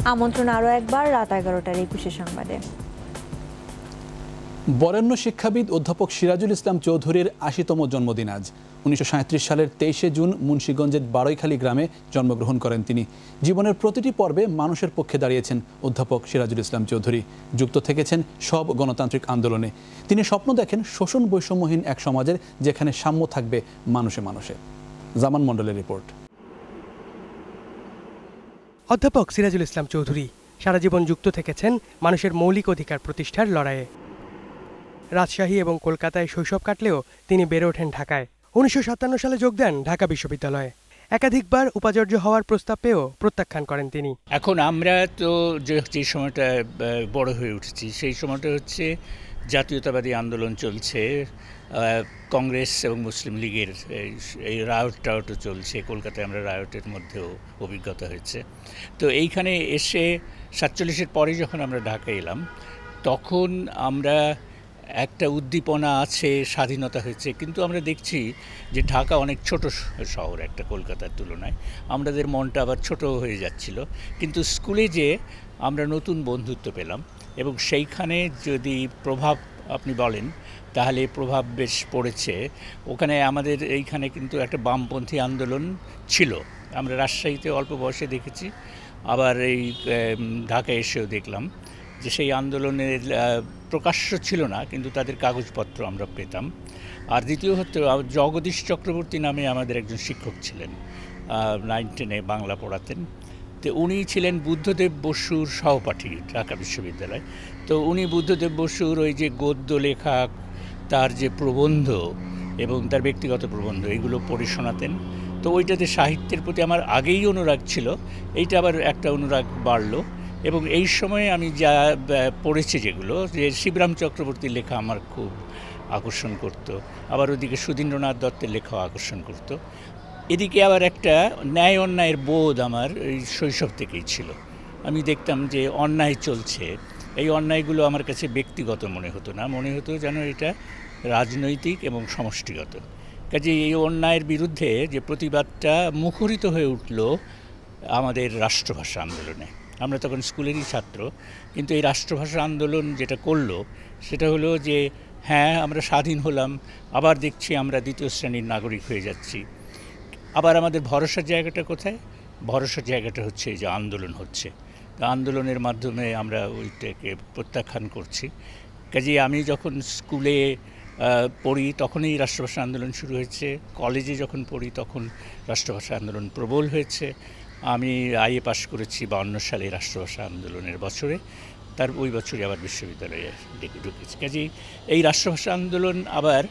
আমন্ত্রণ আরও একবার রাত 11টার 21 সংবাদে। বরেণ্য শিক্ষাবিদ অধ্যাপক সিরাজুল ইসলাম চৌধুরীর ৮০তম জন্মদিন আজ। ১৯৩৭ সালের ২৩শে জুন মুন্সিগঞ্জের বারৈখালী গ্রামে জন্মগ্রহণ করেন তিনি। জীবনের প্রতিটি পর্বে মানুষের পক্ষে দাঁড়িয়েছেন অধ্যাপক সিরাজুল ইসলাম চৌধুরী। যুক্ত থেকেছেন সব গণতান্ত্রিক আন্দোলনে। তিনি স্বপ্ন দেখেন শোষণ বৈষম্যহীন এক সমাজের, যেখানে সাম্য থাকবে মানুষে মানুষে। জামান মণ্ডলের রিপোর্ট। অধ্যাপক সিরাজুল ইসলাম চৌধুরী সারা জীবন যুক্ত থেকেছেন মানুষের মৌলিক অধিকার প্রতিষ্ঠার লড়াইয়ে। রাজশাহী এবং কলকাতায় শৈশব কাটলেও তিনি বেড়ে ওঠেন ঢাকায়। ১৯৫৭ সালে যোগ দেন ঢাকা বিশ্ববিদ্যালয়ে। একাধিকবার উপাচার্য হওয়ার প্রস্তাব পেয়েও প্রত্যাখ্যান করেন তিনি। এখন আমরা তো যে সময়টা বড় হয়ে উঠেছি, সেই সময়টা হচ্ছে জাতীয়তাবাদী আন্দোলন চলছে, কংগ্রেস এবং মুসলিম লীগের এই রায়টটাও চলছে। কলকাতায় আমরা রায়টের মধ্যেও অভিজ্ঞতা হয়েছে। তো এইখানে এসে ৪৭-এর পরে যখন আমরা ঢাকায় এলাম, তখন আমরা একটা উদ্দীপনা আছে, স্বাধীনতা হয়েছে, কিন্তু আমরা দেখছি যে ঢাকা অনেক ছোট শহর একটা কলকাতার তুলনায়। আমাদের মনটা আবার ছোট হয়ে যাচ্ছিল। কিন্তু স্কুলে যে আমরা নতুন বন্ধুত্ব পেলাম, এবং সেইখানে যদি প্রভাব আপনি বলেন তাহলে প্রভাব বেশ পড়েছে। ওখানে আমাদের এইখানে কিন্তু একটা বামপন্থী আন্দোলন ছিল। আমরা রাজশাহীতে অল্প বয়সে দেখেছি, আবার এই ঢাকায় এসেও দেখলাম যে সেই আন্দোলনের প্রকাশ্য ছিল না, কিন্তু তাদের কাগজপত্র আমরা পেতাম। আর দ্বিতীয় হচ্ছে জগদীশ চক্রবর্তী নামে আমাদের একজন শিক্ষক ছিলেন, 9-10 বাংলা পড়াতেন। তো উনি ছিলেন বুদ্ধদেব বসুর সহপাঠী ঢাকা বিশ্ববিদ্যালয়। তো উনি বুদ্ধদেব বসুর ওই যে গদ্য লেখা, তার যে প্রবন্ধ এবং তার ব্যক্তিগত প্রবন্ধ, এগুলো পড়ে শোনাতেন। তো ওইটাতে সাহিত্যের প্রতি আমার আগেই অনুরাগ ছিল, এইটা আবার একটা অনুরাগ বাড়লো। এবং এই সময়ে আমি যা পড়েছি, যেগুলো যে শিবরাম চক্রবর্তীর লেখা আমার খুব আকর্ষণ করত, আবার ওদিকে সুধীন্দ্রনাথ দত্তের লেখাও আকর্ষণ করত। এদিকে আবার একটা ন্যায় অন্যায়ের বোধ আমার এই শৈশব থেকেই ছিল। আমি দেখতাম যে অন্যায় চলছে, এই অন্যায়গুলো আমার কাছে ব্যক্তিগত মনে হতো না, মনে হতো যেন এটা রাজনৈতিক এবং সমষ্টিগত। কাজে এই অন্যায়ের বিরুদ্ধে যে প্রতিবাদটা মুখরিত হয়ে উঠল আমাদের রাষ্ট্রভাষা আন্দোলনে। আমরা তখন স্কুলেরই ছাত্র, কিন্তু এই রাষ্ট্রভাষা আন্দোলন যেটা করলো সেটা হলো যে হ্যাঁ, আমরা স্বাধীন হলাম, আবার দেখছি আমরা দ্বিতীয় শ্রেণীর নাগরিক হয়ে যাচ্ছি। আবার আমাদের ভরসার জায়গাটা কোথায়? ভরসার জায়গাটা হচ্ছে যে আন্দোলন হচ্ছে, তা আন্দোলনের মাধ্যমে আমরা ওইটাকে প্রত্যাখ্যান করছি। কাজেই আমি যখন স্কুলে পড়ি তখনই রাষ্ট্রভাষা আন্দোলন শুরু হয়েছে, কলেজে যখন পড়ি তখন রাষ্ট্রভাষা আন্দোলন প্রবল হয়েছে। আমি আইএ পাশ করেছি 52 সালে রাষ্ট্রভাষা আন্দোলনের বছরে, তার ওই বছরই আবার বিশ্ববিদ্যালয়ে ঢুকেছি। কাজেই এই রাষ্ট্রভাষা আন্দোলন আবার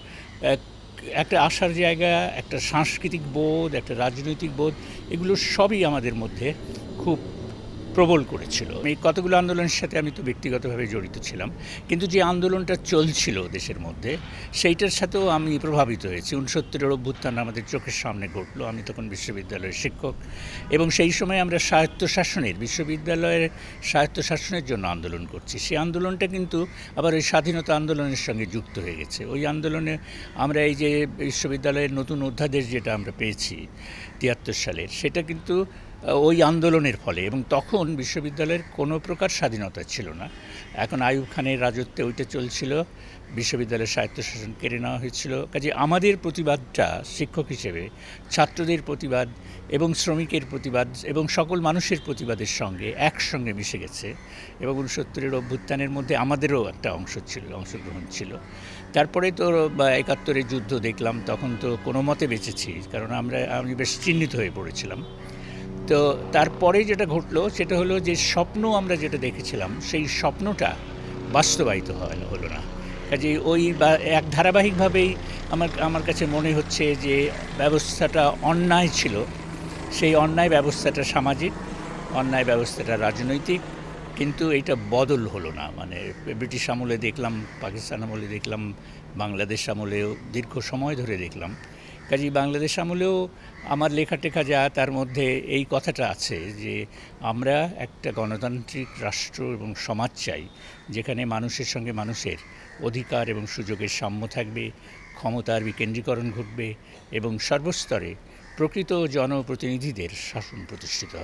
একটা আশার জায়গা, একটা সাংস্কৃতিক বোধ, একটা রাজনৈতিক বোধ, এগুলো সবই আমাদের মধ্যে খুব প্রবল করেছিল। এই কতগুলো আন্দোলনের সাথে আমি তো ব্যক্তিগতভাবে জড়িত ছিলাম, কিন্তু যে আন্দোলনটা চলছিল দেশের মধ্যে সেইটার সাথেও আমি প্রভাবিত হয়েছি। 69-এর অভ্যুত্থান আমাদের চোখের সামনে ঘটলো। আমি তখন বিশ্ববিদ্যালয়ের শিক্ষক, এবং সেই সময় আমরা স্বায়ত্তশাসনের, বিশ্ববিদ্যালয়ের স্বায়ত্তশাসনের জন্য আন্দোলন করছি। সেই আন্দোলনটা কিন্তু আবার ওই স্বাধীনতা আন্দোলনের সঙ্গে যুক্ত হয়ে গেছে। ওই আন্দোলনে আমরা এই যে বিশ্ববিদ্যালয়ের নতুন অধ্যাদেশ যেটা আমরা পেয়েছি 73 সালের, সেটা কিন্তু ওই আন্দোলনের ফলে, এবং তখন বিশ্ববিদ্যালয়ের কোনো প্রকার স্বাধীনতা ছিল না। এখন আইয়ুব খানের রাজত্বে ওইটা চলছিল, বিশ্ববিদ্যালয়ের স্বায়ত্তশাসন কেড়ে নেওয়া হয়েছিল। কাজে আমাদের প্রতিবাদটা শিক্ষক হিসেবে ছাত্রদের প্রতিবাদ এবং শ্রমিকের প্রতিবাদ এবং সকল মানুষের প্রতিবাদের সঙ্গে একসঙ্গে মিশে গেছে, এবং 69-এর অভ্যুত্থানের মধ্যে আমাদেরও একটা অংশগ্রহণ ছিল। তারপরে তো 71-এর যুদ্ধ দেখলাম, তখন তো কোনো মতে বেঁচেছি, কারণ আমি বেশ চিহ্নিত হয়ে পড়েছিলাম। তো তারপরে যেটা ঘটলো সেটা হলো যে স্বপ্ন আমরা যেটা দেখেছিলাম সেই স্বপ্নটা বাস্তবায়িত হলো না। কাজে ওই এক ধারাবাহিকভাবেই আমার কাছে মনে হচ্ছে যে ব্যবস্থাটা অন্যায় ছিল। সেই অন্যায় ব্যবস্থাটা সামাজিক, অন্যায় ব্যবস্থাটা রাজনৈতিক, কিন্তু এটা বদল হলো না। মানে ব্রিটিশ আমলে দেখলাম, পাকিস্তান আমলে দেখলাম, বাংলাদেশ আমলেও দীর্ঘ সময় ধরে দেখলাম। কাজেই বাংলাদেশ আমলেও আমার লেখা যা, তার মধ্যে এই কথাটা আছে যে আমরা একটা গণতান্ত্রিক রাষ্ট্র এবং সমাজ চাই, যেখানে মানুষের সঙ্গে মানুষের অধিকার এবং সুযোগের সাম্য থাকবে, ক্ষমতার বিকেন্দ্রীকরণ ঘটবে এবং সর্বস্তরে প্রকৃত জনপ্রতিনিধিদের শাসন প্রতিষ্ঠিত হবে।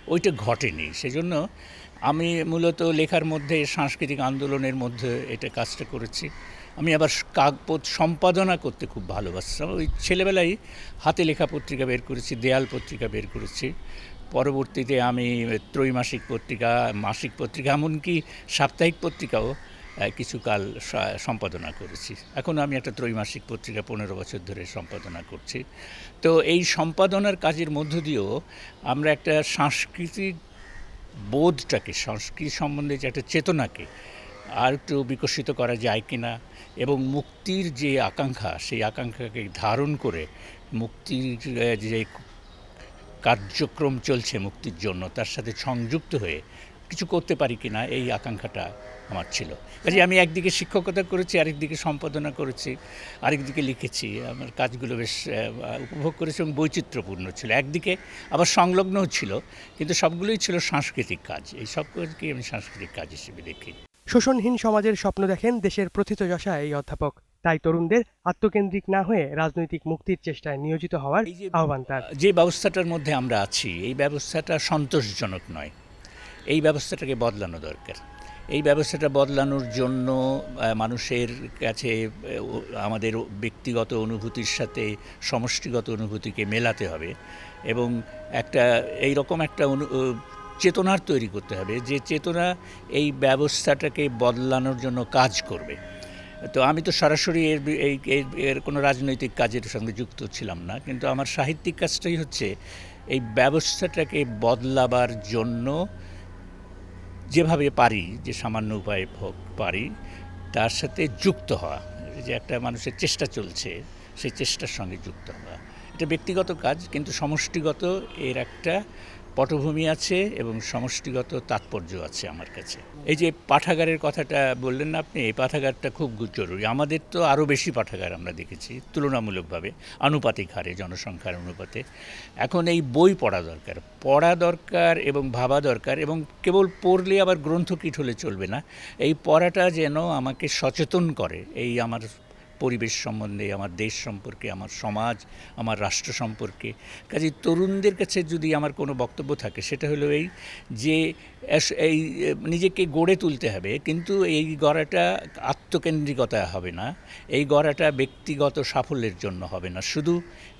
ওইটা ঘটেনি। সেজন্য আমি মূলত লেখার মধ্যে সাংস্কৃতিক আন্দোলনের মধ্যে এটা কাজটা করেছি। আমি আবার কাগজ সম্পাদনা করতে খুব ভালোবাসতাম। ওই ছেলেবেলায় হাতে লেখা পত্রিকা বের করেছি, দেয়াল পত্রিকা বের করেছি। পরবর্তীতে আমি ত্রৈমাসিক পত্রিকা, মাসিক পত্রিকা, এমনকি সাপ্তাহিক পত্রিকাও কিছুকাল সম্পাদনা করেছি। এখন আমি একটা ত্রৈমাসিক পত্রিকা 15 বছর ধরে সম্পাদনা করছি। তো এই সম্পাদনার কাজের মধ্য দিয়েও আমরা একটা সাংস্কৃতিক বোধটাকে, সংস্কৃতি সম্বন্ধে যে একটা চেতনাকে আর একটু বিকশিত করা যায় কিনা, এবং মুক্তির যে আকাঙ্ক্ষা, সেই আকাঙ্ক্ষাকে ধারণ করে মুক্তির যে কার্যক্রম চলছে মুক্তির জন্য, তার সাথে সংযুক্ত হয়ে কিছু করতে পারি কিনা, এই আকাঙ্ক্ষাটা আমার ছিল। কাজে আমি একদিকে শিক্ষকতা করেছি, আরেকদিকে সম্পাদনা করেছি, আরেকদিকে লিখেছি। আমার কাজগুলো বেশ উপভোগ করেছি এবং বৈচিত্র্যপূর্ণ ছিল। একদিকে আবার সংলগ্নও ছিল, কিন্তু সবগুলোই ছিল সাংস্কৃতিক কাজ। এই সব কাজকেই আমি সাংস্কৃতিক কাজ হিসেবে দেখি। শোষণহীন সমাজের স্বপ্ন দেখেন দেশের প্রথিতযশা এই অধ্যাপক। তাই তরুণদের আত্মকেন্দ্রিক না হয়ে রাজনৈতিক মুক্তির চেষ্টায় নিয়োজিত হওয়ার আহ্বান তার। যে ব্যবস্থাটার মধ্যে আমরা আছি, এই ব্যবস্থাটা সন্তোষজনক নয়। এই ব্যবস্থাটাকে বদলানো দরকার। এই ব্যবস্থাটা বদলানোর জন্য মানুষের কাছে আমাদের ব্যক্তিগত অনুভূতির সাথে সমষ্টিগত অনুভূতিকে মেলাতে হবে, এবং এইরকম একটা চেতনার তৈরি করতে হবে, যে চেতনা এই ব্যবস্থাটাকে বদলানোর জন্য কাজ করবে। তো আমি তো সরাসরি এর কোনো রাজনৈতিক কাজের সঙ্গে যুক্ত ছিলাম না, কিন্তু আমার সাহিত্যিক কাজটাই হচ্ছে এই ব্যবস্থাটাকে বদলাবার জন্য যেভাবে পারি, যে সামান্য উপায়ে পারি, তার সাথে যুক্ত হওয়া। যে একটা মানুষের চেষ্টা চলছে, সেই চেষ্টার সঙ্গে যুক্ত হওয়া। এটা ব্যক্তিগত কাজ, কিন্তু সমষ্টিগত এর একটা পটভূমি আছে এবং সমষ্টিগত তাৎপর্য আছে আমার কাছে। এই যে পাঠাগারের কথাটা বললেন না আপনি, এই পাঠাগারটা খুব জরুরি। আমাদের তো আরও বেশি পাঠাগার আমরা দেখেছি তুলনামূলকভাবে, আনুপাতিক হারে, জনসংখ্যার অনুপাতে। এখন এই বই পড়া দরকার এবং ভাবা দরকার, এবং কেবল পড়লে আবার গ্রন্থকীট হলে চলবে না। এই পড়াটা যেন আমাকে সচেতন করে এই আমার পরিবেশ সম্বন্ধে, আমার দেশ সম্পর্কে, আমার সমাজ, আমার রাষ্ট্র সম্পর্কে। কাজেই তরুণদের কাছে যদি আমার কোনো বক্তব্য থাকে, সেটা হলো এই যে এই নিজেকে গড়ে তুলতে হবে, কিন্তু এই গড়াটা আত্মকেন্দ্রিকতা হবে না, এই গড়াটা ব্যক্তিগত সাফল্যের জন্য হবে না শুধু,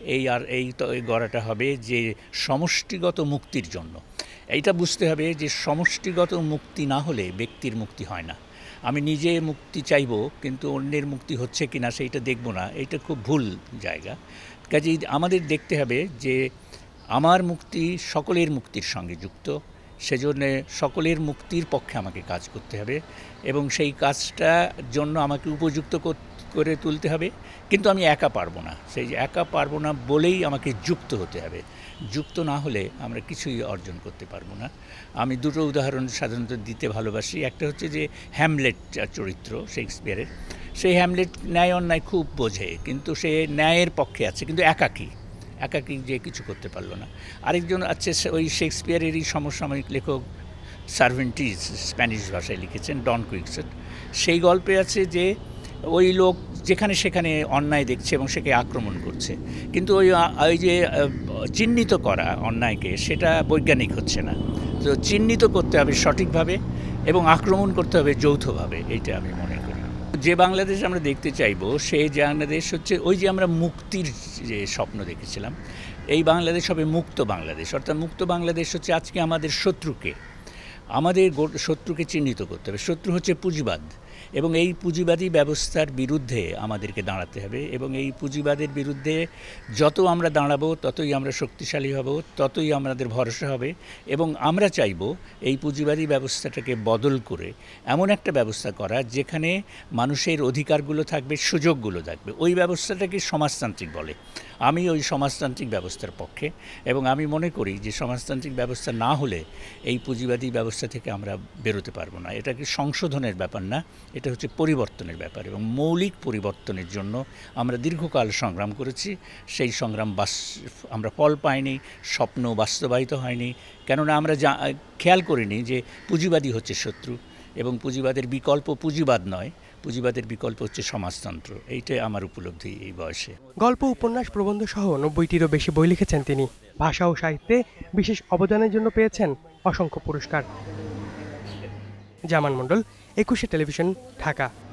এই গড়াটা হবে যে সমষ্টিগত মুক্তির জন্য। এইটা বুঝতে হবে যে সমষ্টিগত মুক্তি না হলে ব্যক্তির মুক্তি হয় না। আমি নিজে মুক্তি চাইব, কিন্তু অন্যের মুক্তি হচ্ছে কি না সেইটা দেখব না, এইটা খুব ভুল জায়গা। কাজেই আমাদের দেখতে হবে যে আমার মুক্তি সকলের মুক্তির সঙ্গে যুক্ত, সেজন্য সকলের মুক্তির পক্ষে আমাকে কাজ করতে হবে, এবং সেই কাজটার জন্য আমাকে উপযুক্ত করে তুলতে হবে। কিন্তু আমি একা পারবো না, সেই একা পারবো না বলেই আমাকে যুক্ত হতে হবে। যুক্ত না হলে আমরা কিছুই অর্জন করতে পারবো না। আমি দুটো উদাহরণ সাধারণত দিতে ভালোবাসি। একটা হচ্ছে যে হ্যামলেট চরিত্র শেক্সপিয়ারের, সেই হ্যামলেট ন্যায় অন্যায় খুব বোঝে, কিন্তু সে ন্যায়ের পক্ষে আছে, কিন্তু একাকী যে কিছু করতে পারলো না। আরেকজন আছে ওই শেক্সপিয়ারেরই সমসাময়িক লেখক সার্ভেন্টিস, স্প্যানিশ ভাষায় লিখেছেন, ডন কুইক্সট। সেই গল্পে আছে যে ওই লোক যেখানে সেখানে অন্যায় দেখছে এবং সেকে আক্রমণ করছে, কিন্তু ওই যে চিহ্নিত করা অন্যায়কে, সেটা বৈজ্ঞানিক হচ্ছে না। তো চিহ্নিত করতে হবে সঠিকভাবে এবং আক্রমণ করতে হবে যৌথভাবে, এইটা আমি মনে করি। যে বাংলাদেশ আমরা দেখতে চাইব, সেই বাংলাদেশ হচ্ছে ওই যে আমরা মুক্তির যে স্বপ্ন দেখেছিলাম, এই বাংলাদেশ হবে মুক্ত বাংলাদেশ। অর্থাৎ মুক্ত বাংলাদেশ হচ্ছে আজকে আমাদের শত্রুকে চিহ্নিত করতে হবে। শত্রু হচ্ছে পুঁজিবাদ, এবং এই পুঁজিবাদী ব্যবস্থার বিরুদ্ধে আমাদেরকে দাঁড়াতে হবে, এবং এই পুঁজিবাদের বিরুদ্ধে যত আমরা দাঁড়াবো ততই আমরা শক্তিশালী হব, ততই আমাদের ভরসা হবে। এবং আমরা চাইব এই পুঁজিবাদী ব্যবস্থাটাকে বদল করে এমন একটা ব্যবস্থা করা যেখানে মানুষের অধিকারগুলো থাকবে, সুযোগগুলো থাকবে। ওই ব্যবস্থাটাকে সমাজতান্ত্রিক বলে। আমি ওই সমাজতান্ত্রিক ব্যবস্থার পক্ষে, এবং আমি মনে করি যে সমাজতান্ত্রিক ব্যবস্থা না হলে এই পুঁজিবাদী ব্যবস্থা থেকে আমরা বেরোতে পারবো না। এটাকে সংশোধনের ব্যাপার না, এটা হচ্ছে পরিবর্তনের ব্যাপার, এবং মৌলিক পরিবর্তনের জন্য আমরা দীর্ঘকাল সংগ্রাম করেছি। সেই সংগ্রাম আমরা ফল পাইনি, স্বপ্ন বাস্তবায়িত হয়নি, কেননা আমরা খেয়াল করিনি যে পুঁজিবাদী হচ্ছে শত্রু, এবং পুঁজিবাদের বিকল্প পুঁজিবাদ নয়, পুঁজিবাদের বিকল্প হচ্ছে সমাজতন্ত্র। এইটাই আমার উপলব্ধি এই বয়সে। গল্প, উপন্যাস, প্রবন্ধ সহ 90টিরও বেশি বই লিখেছেন তিনি। ভাষা ও সাহিত্যে বিশেষ অবদানের জন্য পেয়েছেন অসংখ্য পুরস্কার। জামান মণ্ডল, 21 টেলিভিশন, ঢাকা।